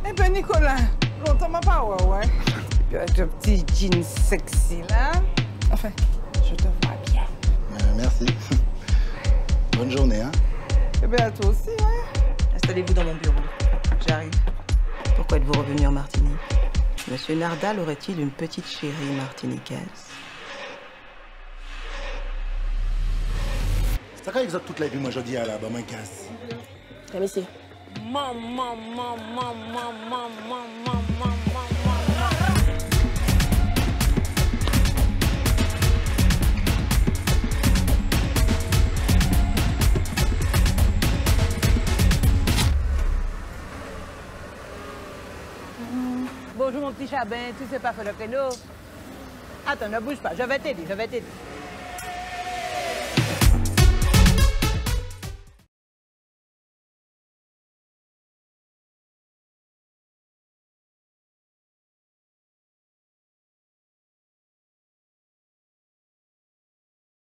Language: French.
Eh ben Nicolas, longtemps m'a pas ouais. Puis avec ton petit jean sexy là. Enfin, je te vois bien. Merci. Bonne journée, hein. Eh bien à toi aussi, hein. Installez-vous dans mon bureau. J'arrive. Pourquoi êtes-vous revenu en Martinique? Monsieur Nardal aurait-il une petite chérie martiniquaise? C'est quand ils ont toute la vie, moi je dis à la maman casse. Comme ici. Bonjour mon petit Chabin, tu sais pas faire le créneau. Attends, ne bouge pas, je vais t'aider.